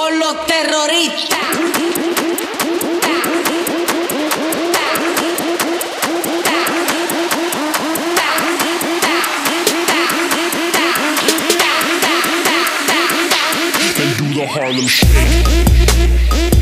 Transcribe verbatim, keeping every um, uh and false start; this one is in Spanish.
con los terroristas. They do the Harlem Shake.